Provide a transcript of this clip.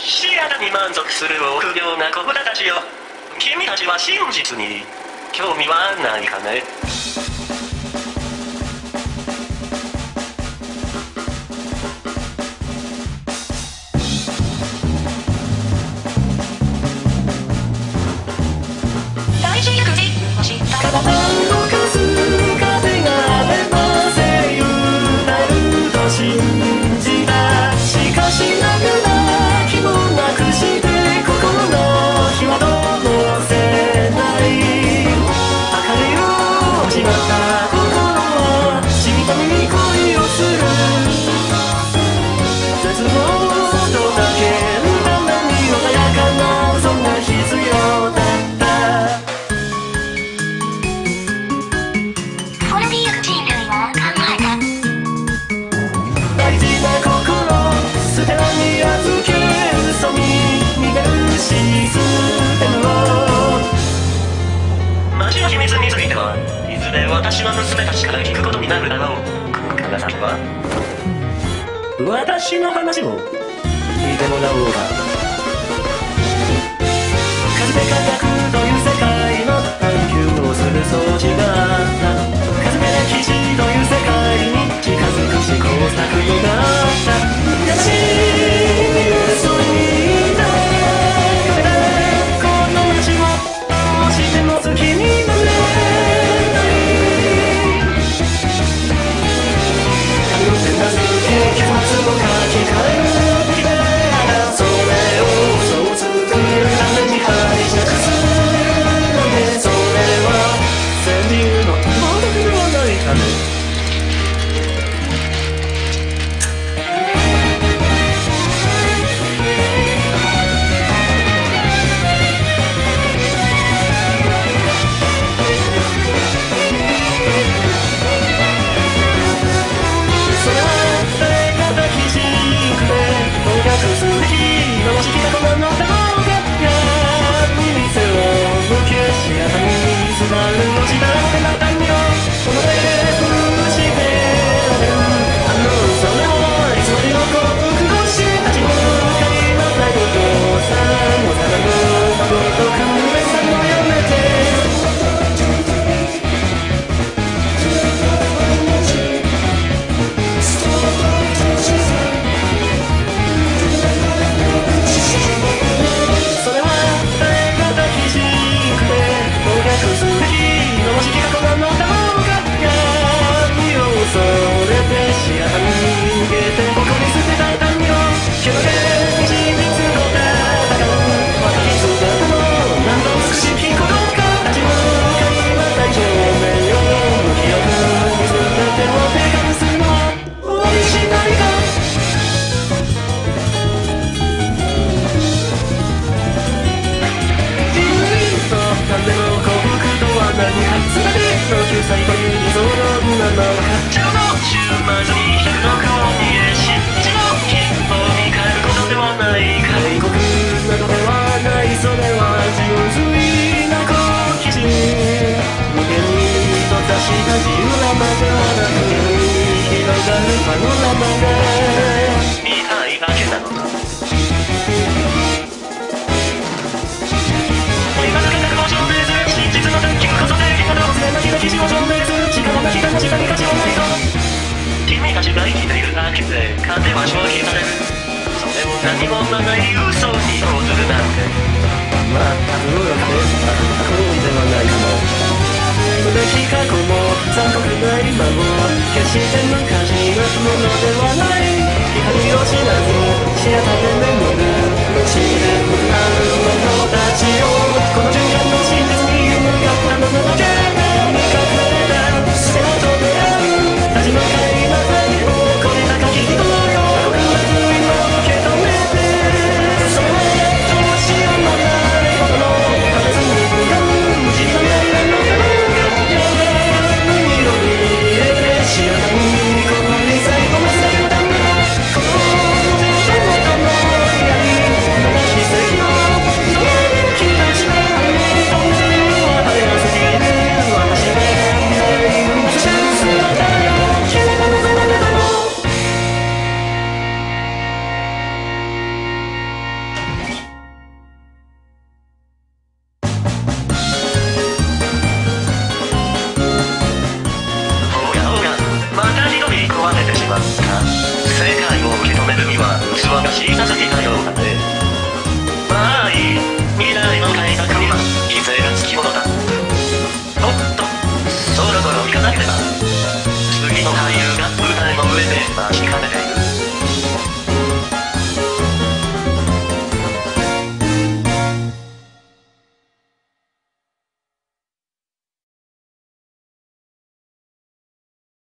視野に満足する臆病な子豚たちよ。君たちは真実に興味はないかね。 大事役に走った体を動かす風があれば声優なると信じた。しかしながら気もなくして心の火は灯せない。明かりを失った心はしみとみに恋をする。絶望とだけるために穏やかな嘘が必要だった。 これによく人類は考えた。 大事な心捨てらに預け嘘に逃げるシステムを。 街の秘密についてはいずれ私の娘たちから聞くことになるだろう。長崎は私の話を聞いてもらおうか。風科学という世界の探求をする装置があった。風歴史という世界に近づく試行錯誤があった。優しい嘘に抱かれこの街をどうしても好きになれない。髪の毛なずけ結末を書き換える時でそれを嘘を作るために配しなくすので、それは川柳の道徳ではないかね。それは誰か抱きしめ音楽する日のもしきたこなのだろうか。店を向け視野にすがるのしだってなったんよ。この手で潰してられるあのそれをいつまでも幸福のし立ち向かいなさい。お父さん幼の孫と訓練さんもやめて。それは誰が抱きしめ音楽する日のもしきたこなのだろうか。闇を恐れて視野に逃げてここに捨てたたんよ。けどね真実と戦う若き姿の何度美しき子供か。立ち向かいなさい少年よ。無記憶に全てを手隠すのは終わりしないか。何でも幸福とは何か。全ての救済という理想の名前はちょうど週末に人の顔にえし一度希望に変えることではないか。 大国などではない。それは純粋な好奇心。無限に閉ざした自由なまではなく広がるパノラマで見たいだけなのだ。今だけ覚悟を証明する真実の探求こそで今の常なき歴史を証明する力なきが確かに価値はないと。君たちが生きているだけで勝ては消費される。それを何もない嘘に応ずるなんて。 まあ愚かで不幸ではないかも。無敵過去も残酷な今も決して昔のものではない。光を知らず視野